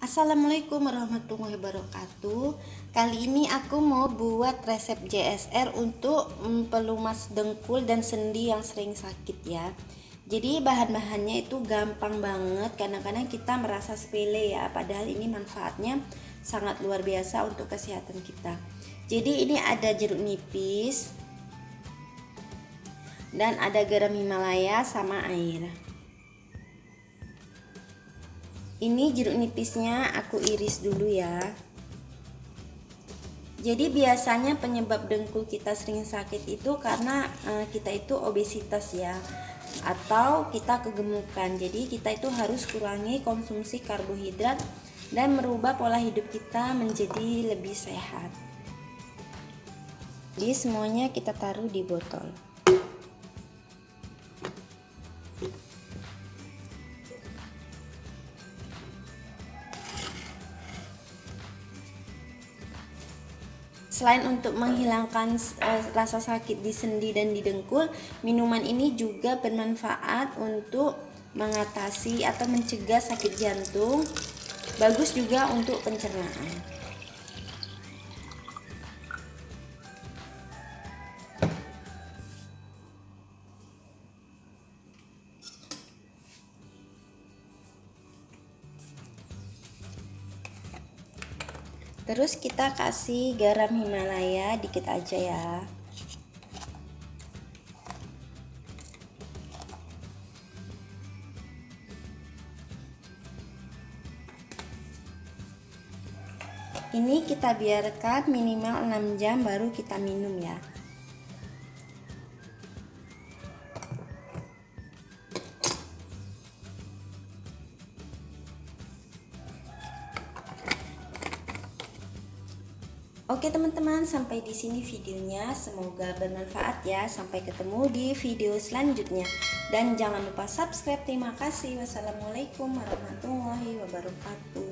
Assalamualaikum warahmatullahi wabarakatuh. Kali ini aku mau buat resep JSR untuk pelumas dengkul dan sendi yang sering sakit ya. Jadi bahan-bahannya itu gampang banget. Kadang-kadang kita merasa sepele ya, padahal ini manfaatnya sangat luar biasa untuk kesehatan kita. Jadi ini ada jeruk nipis dan ada garam Himalaya sama air. Ini jeruk nipisnya aku iris dulu ya. Jadi biasanya penyebab dengkul kita sering sakit itu karena kita itu obesitas ya, atau kita kegemukan. Jadi kita itu harus kurangi konsumsi karbohidrat dan merubah pola hidup kita menjadi lebih sehat. Jadi semuanya kita taruh di botol. Selain untuk menghilangkan rasa sakit di sendi dan di dengkul, minuman ini juga bermanfaat untuk mengatasi atau mencegah sakit jantung. Bagus juga untuk pencernaan. Terus kita kasih garam Himalaya dikit aja ya. Ini kita biarkan minimal 6 jam baru kita minum ya. Oke teman-teman, sampai di sini videonya. Semoga bermanfaat ya. Sampai ketemu di video selanjutnya. Dan jangan lupa subscribe. Terima kasih. Wassalamualaikum warahmatullahi wabarakatuh.